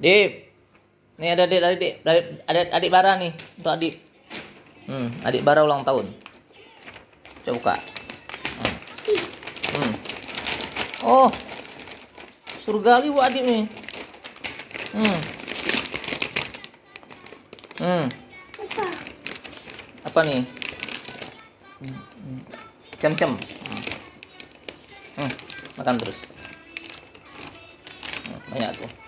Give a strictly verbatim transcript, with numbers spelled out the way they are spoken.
Dip. Nih ada adik adik adik adik, adik Bara nih untuk adik. Hmm, adik Bara ulang tahun. Coba buka. Hmm. Hmm. Oh. Surgali buat adik nih. Hmm. Hmm. Apa? Apa nih? Cem-cem. Hmm. Makan terus. Hmm, banyak tuh.